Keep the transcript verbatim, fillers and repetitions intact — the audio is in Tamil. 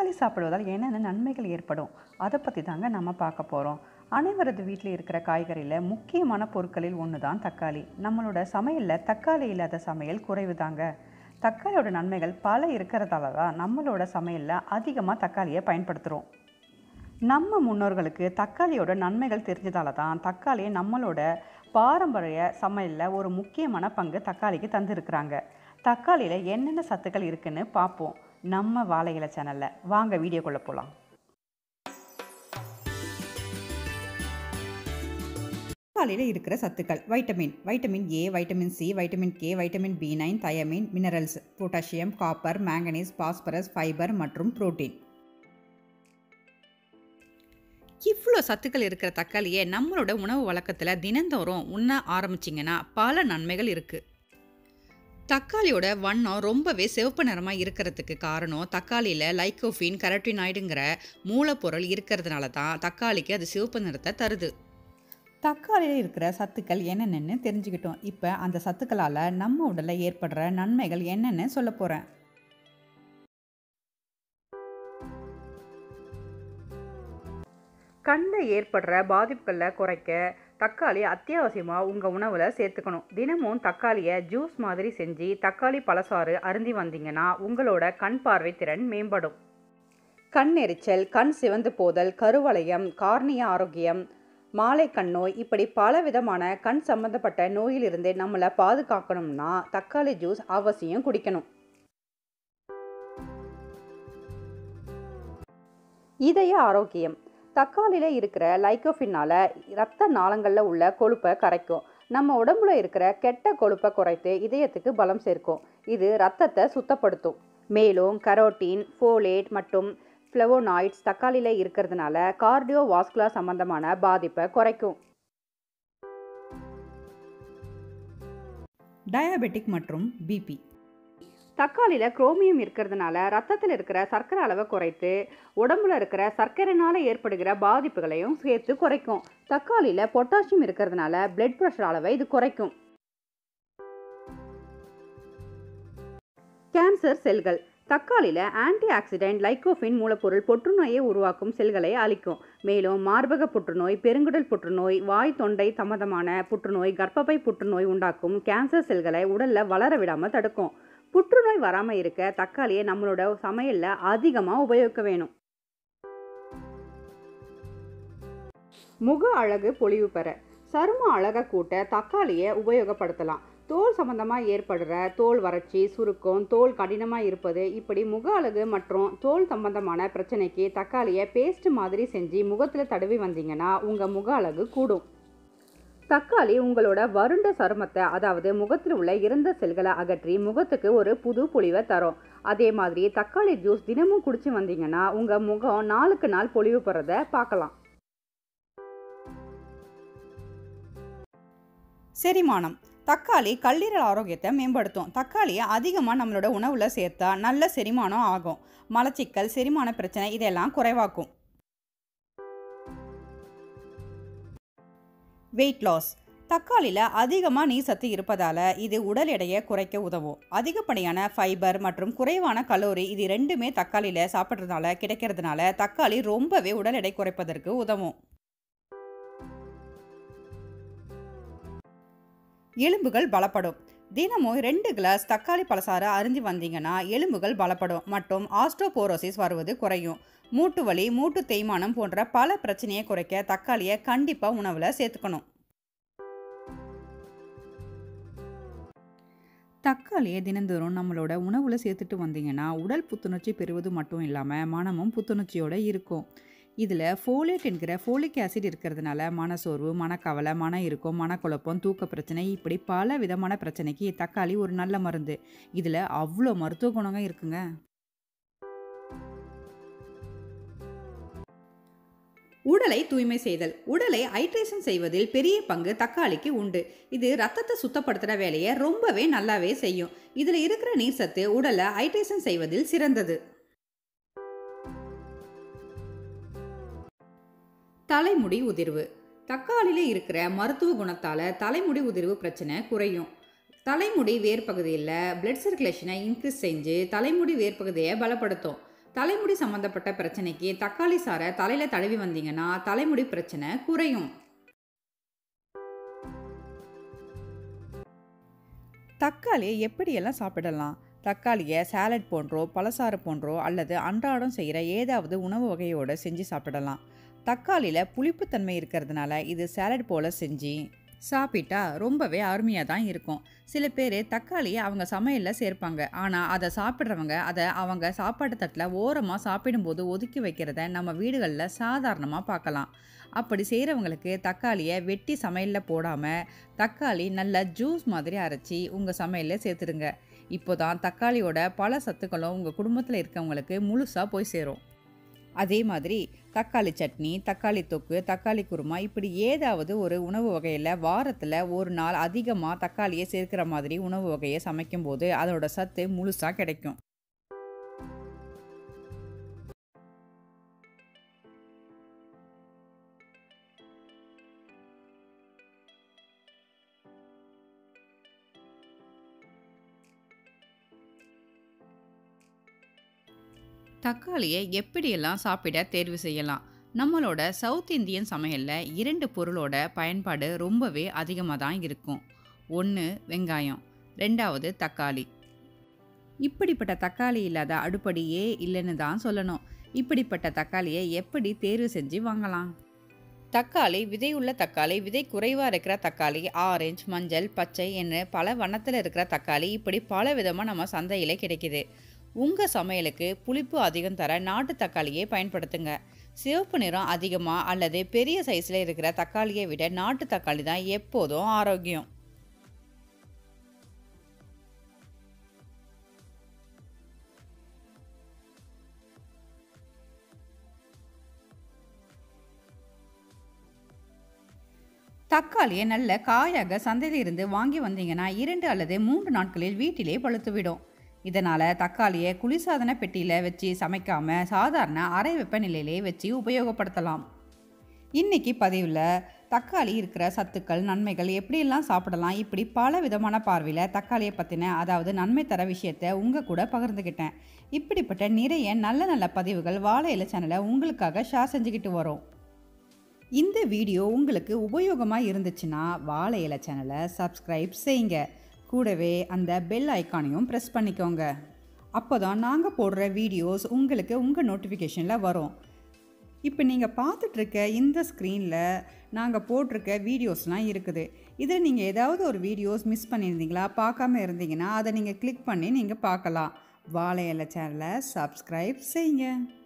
தக்காளி சாப்பிடுவதால் என்னென்ன நன்மைகள் ஏற்படும் அதை பற்றி தாங்க நம்ம பார்க்க போகிறோம். அனைவரது வீட்டில் இருக்கிற காய்கறியில் முக்கியமான பொருட்களில் ஒன்று தான் தக்காளி. நம்மளோட சமையலில் தக்காளி இல்லாத சமையல் குறைவு தாங்க. தக்காளியோட நன்மைகள் பல இருக்கிறதால தான் நம்மளோட சமையலில் அதிகமாக தக்காளியை பயன்படுத்துகிறோம். நம்ம முன்னோர்களுக்கு தக்காளியோட நன்மைகள் தெரிஞ்சதால தான் தக்காளியை நம்மளோட பாரம்பரிய சமையலில் ஒரு முக்கியமான பங்கு தக்காளிக்கு தந்துருக்குறாங்க. தக்காளியில் என்னென்ன சத்துக்கள் இருக்குன்னு பார்ப்போம் நம்ம வாழை இலை சேனலில். வாங்க வீடியோக்குள்ளே போகலாம். தக்காளியில் இருக்கிற சத்துக்கள்: vitamin vitamin A, vitamin C, vitamin K, vitamin B nine, thiamine, minerals, potassium, copper, manganese, phosphorus, fibre மற்றும் புரோட்டீன். இவ்வளோ சத்துக்கள் இருக்கிற தக்காளியை நம்மளோட உணவு வழக்கத்தில் தினந்தோறும் உண்ண ஆரம்பிச்சிங்கன்னா பல நன்மைகள் இருக்குது. தக்காளியோட வண்ணம் ரொம்பவே சிவப்பு நிறமாக இருக்கிறதுக்கு காரணம் தக்காளியில் லைக்கோஃபின் கரோட்டினாய்டுங்கிற மூலப்பொருள் இருக்கிறதுனால தான் தக்காளிக்கு அது சிவப்பு நிறத்தை தருது. தக்காளியில் இருக்கிற சத்துக்கள் என்னென்னு தெரிஞ்சுக்கிட்டோம். இப்போ அந்த சத்துக்களால் நம்ம உடலில் ஏற்படுற நன்மைகள் என்னென்னு சொல்ல போகிறேன். கண்ணில் ஏற்படுற பாதிப்புகளை குறைக்க தக்காளி அத்தியாவசியமாக உங்கள் உணவில் சேர்த்துக்கணும். தினமும் தக்காளியை ஜூஸ் மாதிரி செஞ்சு தக்காளி பழசாறு அருந்தி வந்தீங்கன்னா உங்களோட கண் பார்வை திறன் மேம்படும். கண் எரிச்சல், கண் சிவந்து போதல், கருவளையம், கார்னிய ஆரோக்கியம், மாலை கண் நோய், இப்படி பல விதமான கண் சம்பந்தப்பட்ட நோயிலிருந்து நம்மளை பாதுகாக்கணும்னா தக்காளி ஜூஸ் அவசியம் குடிக்கணும். இதய ஆரோக்கியம்: தக்காளியில் இருக்கிற லைக்கோஃபினால் இரத்த நாளங்களில் உள்ள கொழுப்பை கரைக்கும். நம்ம உடம்புல இருக்கிற கெட்ட கொழுப்பை குறைத்து இதயத்துக்கு பலம் சேர்க்கும். இது இரத்தத்தை சுத்தப்படுத்தும். மேலும் கரோட்டின், ஃபோலேட் மற்றும் ஃப்ளவோனாய்ட்ஸ் தக்காளியில் இருக்கிறதுனால கார்டியோ வாஸ்குலர் சம்பந்தமான பாதிப்பை குறைக்கும். டயபெட்டிக் மற்றும் பிபி: தக்காளியில் குரோமியம் இருக்கிறதுனால ரத்தத்தில் இருக்கிற சர்க்கரை அளவை குறைத்து உடம்புல இருக்கிற சர்க்கரைனால ஏற்படுகிற பாதிப்புகளையும் சேர்த்து குறைக்கும். தக்காளியில் பொட்டாசியம் இருக்கிறதுனால பிளட் பிரஷர் அளவை இது குறைக்கும். கேன்சர் செல்கள்: தக்காளியில் ஆன்டி ஆக்சிடென்ட் லைக்கோஃபின் மூலப்பொருள் புற்றுநோயை உருவாக்கும் செல்களை அழிக்கும். மேலும் மார்பக புற்றுநோய், பெருங்குடல் புற்றுநோய், வாய் தொண்டை சம்பந்தமான புற்றுநோய், கர்ப்பப்பை புற்றுநோய் உண்டாக்கும் கேன்சர் செல்களை உடலில் வளர விடாமல் தடுக்கும். புற்றுநோய் வராமல் இருக்க தக்காளியை நம்மளோட சமையலில் அதிகமாக உபயோகிக்க வேணும். முக அழகு பொலிவு பெற சரும அழகை கூட்ட தக்காளியை உபயோகப்படுத்தலாம். தோல் சம்பந்தமாக ஏற்படுற தோல் வறட்சி, சுருக்கம், தோல் கடினமாக இருப்பது, இப்படி முக அழகு மற்றும் தோல் சம்பந்தமான பிரச்சனைக்கு தக்காளியை பேஸ்ட் மாதிரி செஞ்சு முகத்தில் தடவி வந்தீங்கன்னா உங்கள் முக அழகு கூடும். தக்காளி உங்களோட வறண்ட சருமத்தை, அதாவது முகத்தில் உள்ள இறந்த செல்களை அகற்றி முகத்துக்கு ஒரு புது பொலிவை தரும். அதே மாதிரி தக்காளி ஜூஸ் தினமும் குடிச்சு வந்தீங்கன்னா உங்கள் முகம் நாளுக்கு நாள் பொலிவு பெறதை பார்க்கலாம். செரிமானம்: தக்காளி கல்லீரல் ஆரோக்கியத்தை மேம்படுத்தும். தக்காளியை அதிகமாக நம்மளோட உணவில் சேர்த்தா நல்ல செரிமானம் ஆகும். மலச்சிக்கல், செரிமான பிரச்சனை இதெல்லாம் குறைவாக்கும். வெயிட் லாஸ்: தக்காளியில் அதிகமாக நீர் சத்து இருப்பதால் இது உடல் எடையை குறைக்க உதவும். அதிகப்படியான ஃபைபர் மற்றும் குறைவான கலோரி இது ரெண்டுமே தக்காளியில் சாப்பிட்றதுனால கிடைக்கிறதுனால தக்காளி ரொம்பவே உடல் எடை குறைப்பதற்கு உதவும். எலும்புகள் பலப்படும்: தினமும் ரெண்டு கிளாஸ் தக்காளி பழசாறு அருந்தி வந்தீங்கன்னா எலும்புகள் பலப்படும் மற்றும் ஆஸ்டோபோரோசிஸ் வருவது குறையும். மூட்டு வலி, மூட்டு தேய்மானம் போன்ற பல பிரச்சனையை குறைக்க தக்காளியை கண்டிப்பாக உணவில் சேர்த்துக்கணும். தக்காளியை தினந்தோறும் நம்மளோட உணவில் சேர்த்துட்டு வந்தீங்கன்னா உடல் புத்துணர்ச்சி பெறுவது மட்டும் இல்லாமல் மனமும் புத்துணர்ச்சியோடு இருக்கும். இதில் ஃபோலேட் என்கிற ஃபோலிக் ஆசிட் இருக்கிறதுனால மனசோர்வு, மனக்கவலை, மன இறுக்கம், மனக்குழப்பம், தூக்க பிரச்சனை, இப்படி பல விதமான பிரச்சனைக்கு தக்காளி ஒரு நல்ல மருந்து. இதில் அவ்வளோ மருத்துவ குணங்க இருக்குங்க. உடலை தூய்மை செய்தல்: உடலை ஹைட்ரேஷன் செய்வதில் பெரிய பங்கு தக்காளிக்கு உண்டு. இது ரத்தத்தை சுத்தப்படுத்துகிற வேலையை ரொம்பவே நல்லாவே செய்யும். இதில் இருக்கிற நீர் சத்து உடலை ஹைட்ரேஷன் செய்வதில் சிறந்தது. தலைமுடி உதிர்வு: தக்காளியில் இருக்கிற மருத்துவ குணத்தால் தலைமுடி உதிர்வு பிரச்சனை குறையும். தலைமுடி வேர் பகுதியில் பிளட் சர்க்குலேஷனை இன்க்ரீஸ் செஞ்சு தலைமுடி வேர் பகுதியை பலப்படுத்தும். தலைமுடி சம்மந்தப்பட்ட பிரச்சனைக்கு தக்காளி சாறை தலையில் தடவி வந்தீங்கன்னா தலைமுடி பிரச்சனை குறையும். தக்காளியை எப்படியெல்லாம் சாப்பிடலாம்? தக்காளியை சாலட் போன்றோ பழசாறு போன்றோ அல்லது அன்றாடம் செய்கிற ஏதாவது உணவு வகையோடு செஞ்சு சாப்பிடலாம். தக்காளியில் புளிப்புத்தன்மை இருக்கிறதுனால இது சாலட் போல் செஞ்சு சாப்பிட்டா ரொம்பவே அருமையாக தான் இருக்கும். சில பேர் தக்காளியை அவங்க சமையலில் சேர்ப்பாங்க. ஆனால் அதை சாப்பிட்றவங்க அதை அவங்க சாப்பாட்டு தட்டில் ஓரமாக சாப்பிடும்போது ஒதுக்கி வைக்கிறத நம்ம வீடுகளில் சாதாரணமாக பார்க்கலாம். அப்படி செய்கிறவங்களுக்கு தக்காளியை வெட்டி சமையலில் போடாமல் தக்காளி நல்லா ஜூஸ் மாதிரி அரைச்சி உங்கள் சமையலில் சேர்த்துடுங்க. இப்போ தான் தக்காளியோட பல சத்துக்களும் உங்கள் குடும்பத்தில் இருக்கவங்களுக்கு முழுசாக போய் சேரும். அதே மாதிரி தக்காளி சட்னி, தக்காளி தொக்கு, தக்காளி குருமா இப்படி ஏதாவது ஒரு உணவு வகையில் வாரத்தில் ஒரு நாள் அதிகமாக தக்காளியை சேர்க்கிற மாதிரி உணவு வகையை சமைக்கும்போது அதோட சத்து முழுசாக கிடைக்கும். தக்காளியை எப்படியெல்லாம் சாப்பிட தேர்வு செய்யலாம்? நம்மளோட சவுத் இந்தியன் சமையலில் இரண்டு பொருளோட பயன்பாடு ரொம்பவே அதிகமாக தான் இருக்கும். ஒன்று வெங்காயம், ரெண்டாவது தக்காளி. இப்படிப்பட்ட தக்காளி இல்லாத அடுப்படியே இல்லைன்னு தான் சொல்லணும். இப்படிப்பட்ட தக்காளியை எப்படி தேர்வு செஞ்சு வாங்கலாம்? தக்காளி விதையுள்ள தக்காளி, விதை குறைவாக இருக்கிற தக்காளி, ஆரஞ்சு, மஞ்சள், பச்சை என்று பல வண்ணத்தில் இருக்கிற தக்காளி இப்படி பல விதமாக நம்ம சந்தையில் கிடைக்கிது. உங்கள் சமையலுக்கு புளிப்பு அதிகம் தர நாட்டு தக்காளியை பயன்படுத்துங்க. சிவப்பு நிறம் அதிகமாக அல்லது பெரிய சைஸில் இருக்கிற தக்காளியை விட நாட்டு தக்காளி தான் எப்போதும் ஆரோக்கியம். தக்காளியை நல்ல காயாக சந்தையில் இருந்து வாங்கி வந்தீங்கன்னா இரண்டு அல்லது மூன்று நாட்களில் வீட்டிலே பழுத்துவிடும். இதனால் தக்காளியை குளிர்சாதன பெட்டியில் வச்சு சமைக்காமல் சாதாரண அறை வெப்பநிலையிலே வச்சு உபயோகப்படுத்தலாம். இன்றைக்கி பதிவில் தக்காளி இருக்கிற சத்துக்கள், நன்மைகள், எப்படியெல்லாம் சாப்பிடலாம், இப்படி பல விதமான பார்வையில் தக்காளியை பற்றின அதாவது நன்மை தர விஷயத்தை உங்கள் கூட பகிர்ந்துக்கிட்டேன். இப்படிப்பட்ட நிறைய நல்ல நல்ல பதிவுகள் வாழை இலை சேனலை உங்களுக்காக ஷேர் செஞ்சுக்கிட்டு வரோம். இந்த வீடியோ உங்களுக்கு உபயோகமாக இருந்துச்சுன்னா வாழை இலை சேனலை சப்ஸ்கிரைப் செய்யுங்க. கூடவே அந்த பெல் ஐக்கானையும் ப்ரெஸ் பண்ணிக்கோங்க. அப்போ தான் நாங்கள் போடுற வீடியோஸ் உங்களுக்கு உங்கள் நோட்டிஃபிகேஷனில் வரும். இப்போ நீங்கள் பார்த்துட்ருக்க இந்த ஸ்க்ரீனில் நாங்கள் போட்டிருக்க வீடியோஸ்லாம் இருக்குது. இதில் நீங்கள் ஏதாவது ஒரு வீடியோஸ் மிஸ் பண்ணியிருந்தீங்களா, பார்க்காம இருந்தீங்கன்னா அதை நீங்கள் கிளிக் பண்ணி நீங்கள் பார்க்கலாம். வாழை இலை சேனலை சப்ஸ்கிரைப் செய்யுங்க.